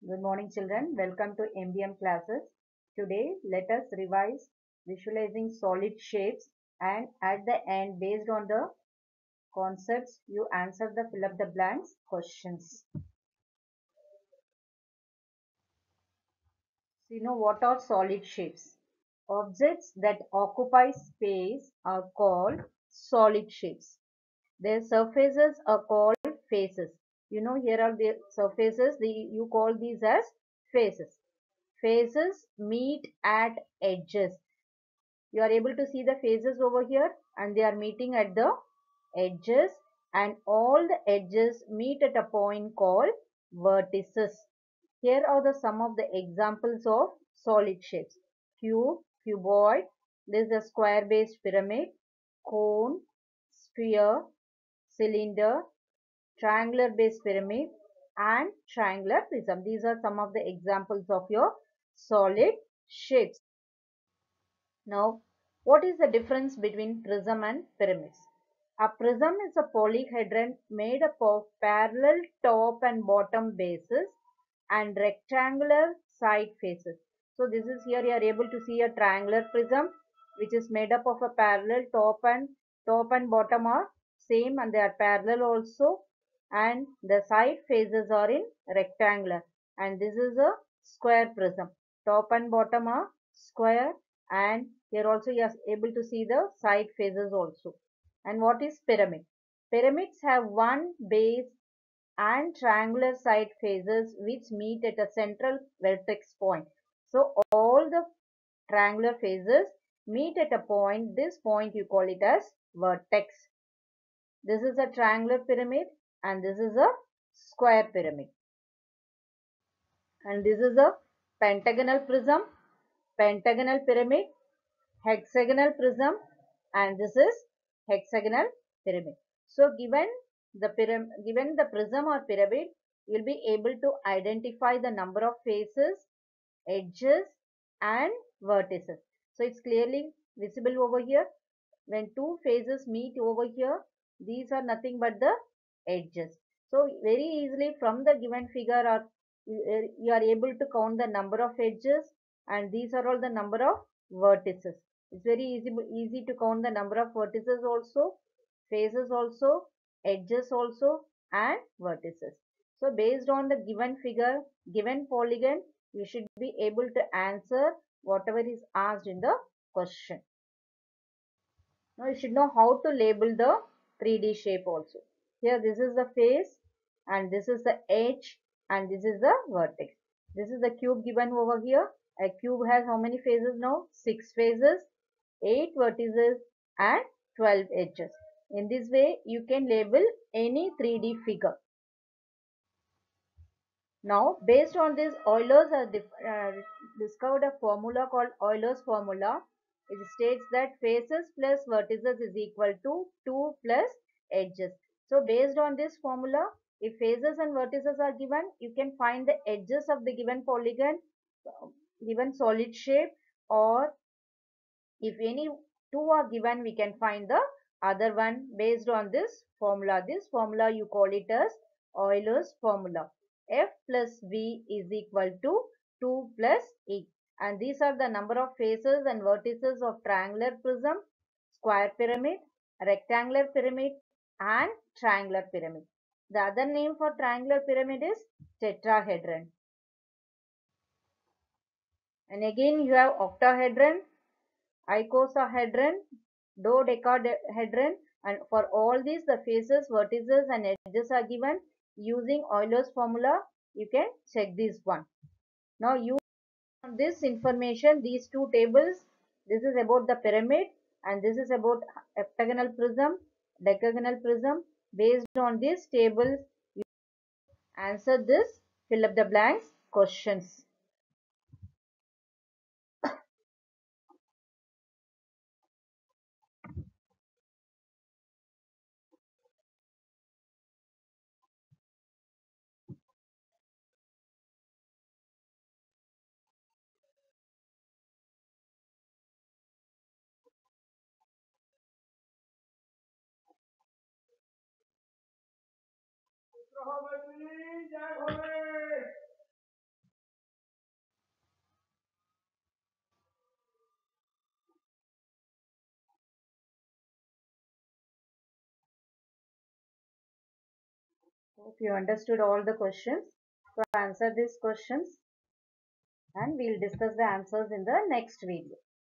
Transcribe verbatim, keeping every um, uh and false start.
Good morning, children. Welcome to M B M classes. Today, let us revise visualizing solid shapes, and at the end, based on the concepts, you answer the fill up the blanks questions. So, you know what are solid shapes? Objects that occupy space are called solid shapes. Their surfaces are called faces. You know, here are the surfaces. The, you call these as faces. Faces meet at edges. You are able to see the faces over here, and they are meeting at the edges, and all the edges meet at a point called vertices. Here are the some of the examples of solid shapes: cube, cuboid, this is a square based pyramid, cone, sphere, cylinder, triangular base pyramid, and triangular prism. These are some of the examples of your solid shapes. Now, what is the difference between prism and pyramids? A prism is a polyhedron made up of parallel top and bottom bases and rectangular side faces. So this is here you are able to see a triangular prism which is made up of a parallel top and top and bottom are same, and they are parallel also, and the side faces are in rectangular, and this is a square prism. Top and bottom are square, and here also you are able to see the side faces also. And what is pyramid? Pyramids have one base and triangular side faces which meet at a central vertex point. So all the triangular faces meet at a point. This point you call it as vertex. This is a triangular pyramid, and this is a square pyramid. And this is a pentagonal prism, pentagonal pyramid, hexagonal prism, and this is hexagonal pyramid. So given the pyramid, given the prism or pyramid, you will be able to identify the number of faces, edges, and vertices. So it's clearly visible over here. When two faces meet over here, these are nothing but the edges. So very easily from the given figure, or you are able to count the number of edges, and these are all the number of vertices. It's very easy easy to count the number of vertices also, faces also, edges also, and vertices. So based on the given figure, given polygon, you should be able to answer whatever is asked in the question. Now you should know how to label the three D shape also. Here this is the face, and this is the edge, and this is the vertex. This is the cube given over here. A cube has how many faces now? six faces, eight vertices, and twelve edges. In this way you can label any three D figure. Now based on this, Euler's has uh, discovered a formula called Euler's formula. It states that faces plus vertices is equal to two plus edges. So based on this formula, if faces and vertices are given, you can find the edges of the given polygon, uh, given solid shape, or if any two are given, we can find the other one based on this formula. This formula you call it as Euler's formula. F plus V is equal to two plus E. And these are the number of faces and vertices of triangular prism, square pyramid, rectangular pyramid, and triangular pyramid. The other name for triangular pyramid is tetrahedron. And again you have octahedron, icosahedron, dodecahedron, and for all these the faces, vertices, and edges are given using Euler's formula. You can check this one. Now use this information, these two tables. This is about the pyramid, and this is about octagonal prism, decagonal prism. Based on these tables, you answer this fill up the blanks questions. Hope you understood all the questions. So answer these questions and we'll discuss the answers in the next video.